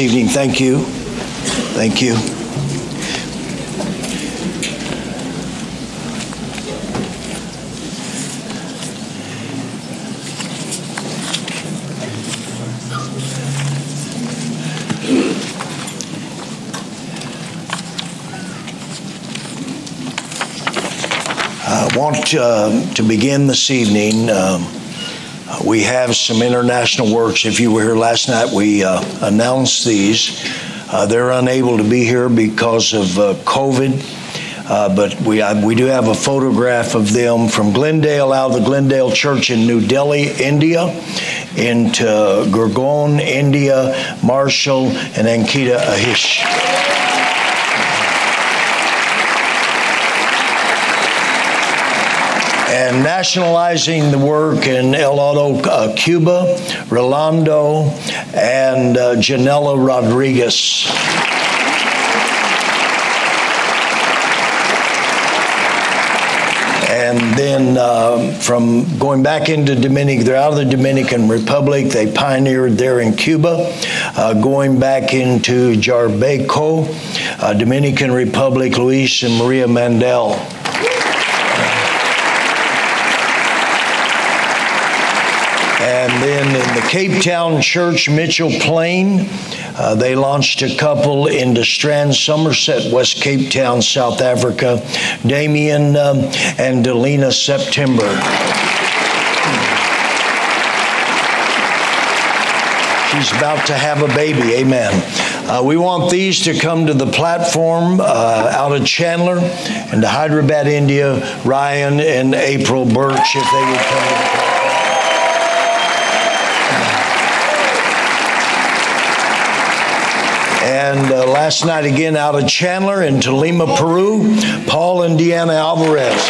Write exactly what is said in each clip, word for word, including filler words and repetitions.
Evening. Thank you. Thank you. I want uh, to begin this evening. Um, We have some international works. If you were here last night, we uh, announced these. Uh, they're unable to be here because of uh, COVID, uh, but we uh, we do have a photograph of them from Glendale, out of the Glendale Church in New Delhi, India, into Gurgaon, India, Marshall, and Ankita Ahish. And nationalizing the work in El Alto, uh, Cuba, Rolando, and uh, Janela Rodriguez. And then uh, from going back into Dominican, they're out of the Dominican Republic. They pioneered there in Cuba. Uh, going back into Jarbeco, uh, Dominican Republic, Luis and Maria Mandel. And then in the Cape Town Church, Mitchell Plain, uh, they launched a couple into Strand, Somerset, West Cape Town, South Africa, Damien um, and Delina September. She's about to have a baby, amen. Uh, we want these to come to the platform uh, out of Chandler and to Hyderabad, India, Ryan and April Birch, if they would come to the platform. And uh, last night again out of Chandler into Lima, Peru, Paul and Deanna Alvarez.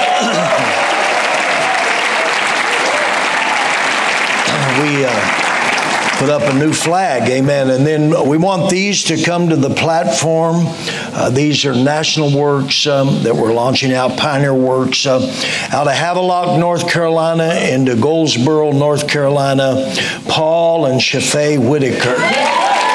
we uh, put up a new flag, amen. And then we want these to come to the platform. Uh, these are national works um, that we're launching out, Pioneer Works, uh, out of Havelock, North Carolina, into Goldsboro, North Carolina, Paul and Shafay Whitaker.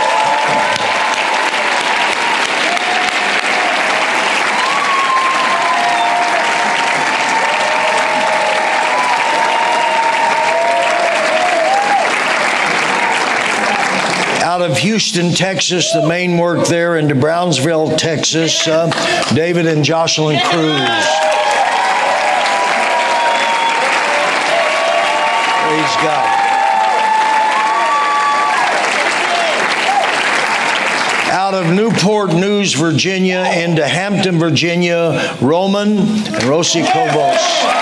Out of Houston, Texas, the main work there, into Brownsville, Texas, uh, David and Jocelyn Cruz. Praise God. Out of Newport News, Virginia, into Hampton, Virginia, Roman and Rosie Cobos.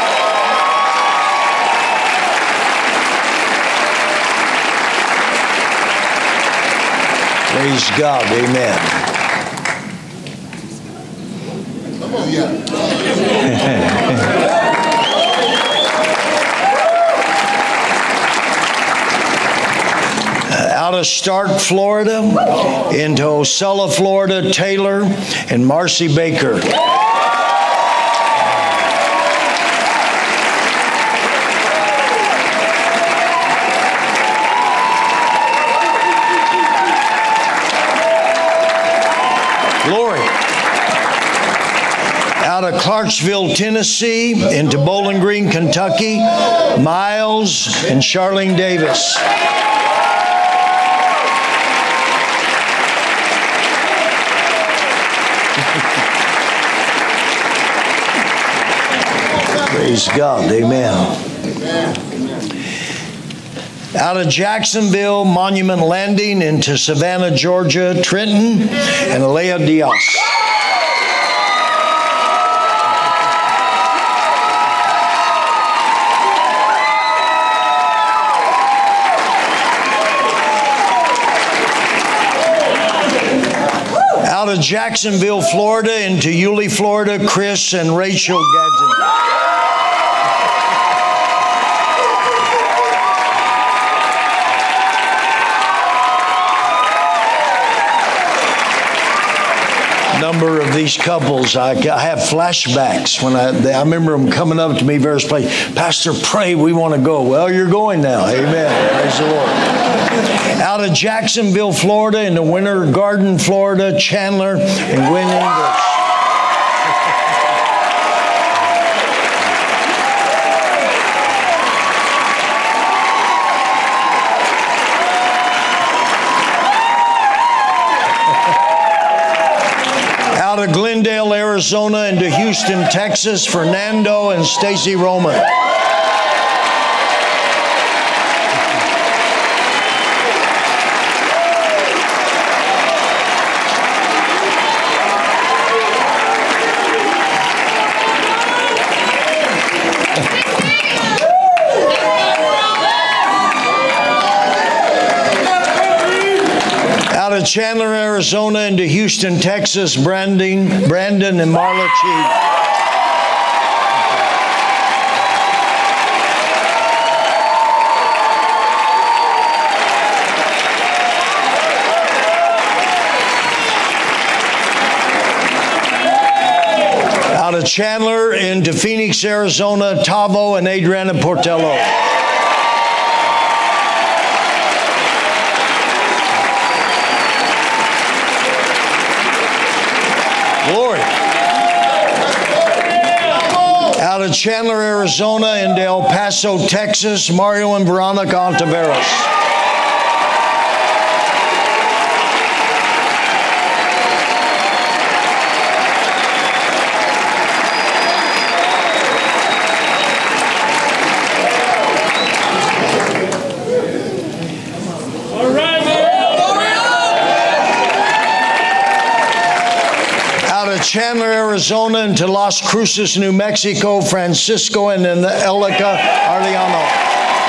Praise God, amen. Out of Stark, Florida, into Ocala, Florida, Taylor and Marcy Baker. Glory. Out of Clarksville, Tennessee, into Bowling Green, Kentucky, Miles and Charlene Davis. Praise God, amen. Out of Jacksonville, Monument Landing, into Savannah, Georgia, Trenton, and Alea Diaz. Out of Jacksonville, Florida, into Yulee, Florida, Chris and Rachel Gadsden. Number of these couples, I, I have flashbacks when I, they, I remember them coming up to me various places. Pastor, pray, we want to go. Well, you're going now. Amen. Praise the Lord. Out of Jacksonville, Florida, in the Winter Garden, Florida, Chandler and Gwen English. Out of Glendale, Arizona, into Houston, Texas, Fernando and Stacy Roman. Out of Chandler, Arizona, into Houston, Texas, Brandon, Brandon and Marla Chief. Out of Chandler into Phoenix, Arizona, Tavo and Adriana Portello. Glory. Out of Chandler, Arizona, into El Paso, Texas, Mario and Veronica Ontiveros. Chandler, Arizona, into Las Cruces, New Mexico, Francisco and Elica Arellano.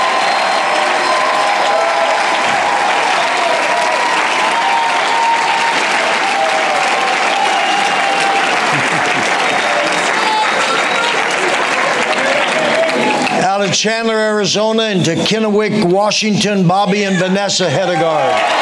Out of Chandler, Arizona, into Kennewick, Washington, Bobby and Vanessa Hedegaard.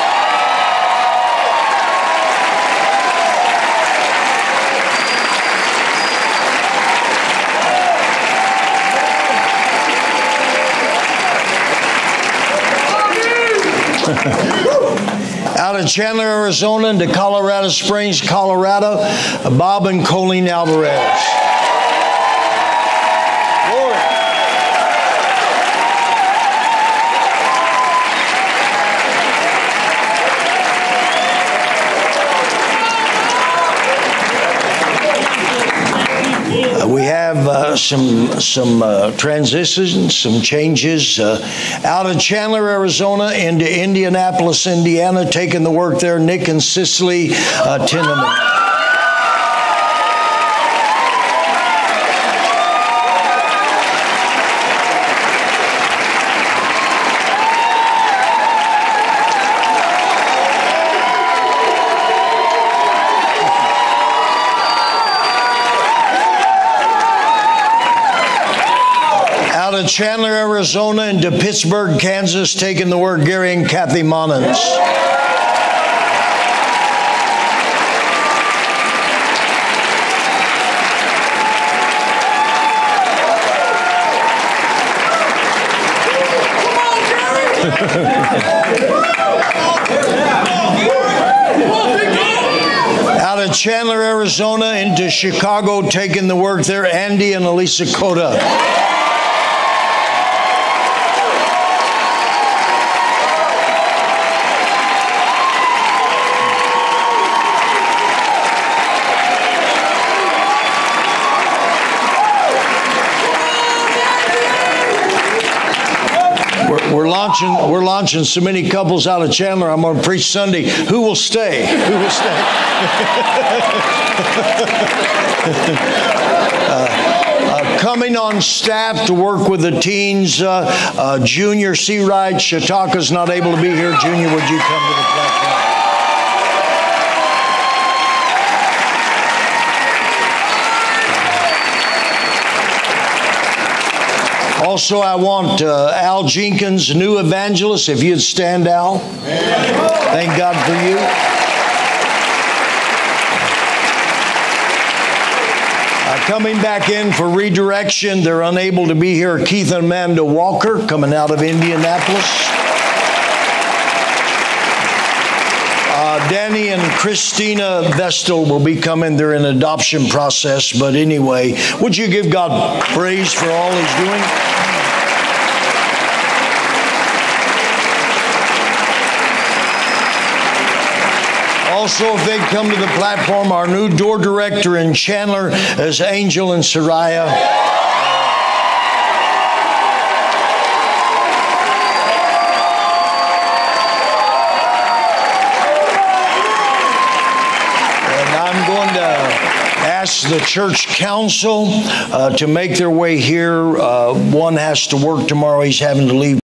Out of Chandler, Arizona, into Colorado Springs, Colorado, Bob and Colleen Alvarez. Glory. Uh, we have uh, some some uh, transitions, some changes. Uh, out of Chandler, Arizona, into Indianapolis, Indiana, taking the work there, Nick and Cicely uh, Tinneman. Out of Chandler, Arizona, into Pittsburgh, Kansas, taking the word, Gary and Kathy Monans. Out of Chandler, Arizona, into Chicago, taking the work there, Andy and Elisa Cota. We're launching, we're launching so many couples out of Chandler. I'm going to preach Sunday. Who will stay? Who will stay? uh, uh, coming on staff to work with the teens, uh, uh, Junior Seawright. Shataka's not able to be here. Junior, would you come to the platform? Also, I want uh, Al Jenkins, new evangelist, if you'd stand, Al. Thank God for you. Uh, coming back in for redirection, they're unable to be here, Keith and Amanda Walker, coming out of Indianapolis. Uh, Danny and Christina Vestal will be coming. They're in adoption process. But anyway, would you give God praise for all He's doing? Also, if they'd come to the platform, our new door director in Chandler is Angel and Soraya. And I'm going to ask the church council uh, to make their way here. Uh, one has to work tomorrow. He's having to leave.